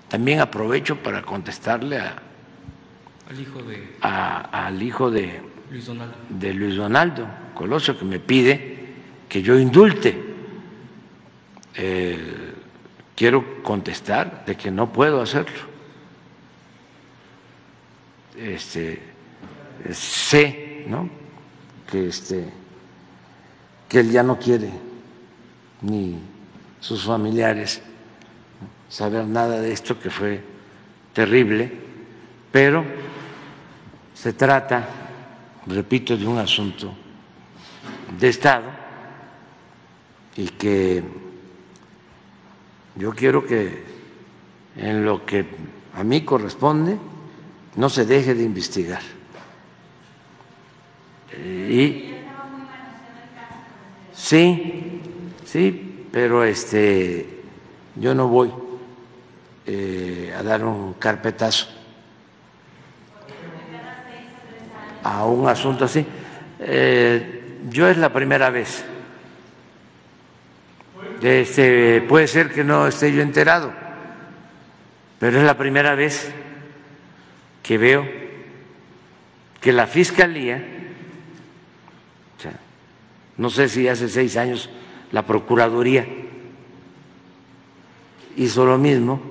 también aprovecho para contestarle al hijo de Luis Donaldo Colosio, que me pide que yo indulte. Quiero contestar de que no puedo hacerlo. Sé, ¿no?, que él ya no quiere, ni sus familiares, saber nada de esto, que fue terrible, pero se trata, repito, de un asunto de Estado y que yo quiero que en lo que a mí corresponde no se deje de investigar. Y sí, pero yo no voy a dar un carpetazo a un asunto así. Yo es la primera vez. Puede ser que no esté yo enterado, pero es la primera vez que veo que la Fiscalía, o sea, no sé si hace 6 años la Procuraduría hizo lo mismo,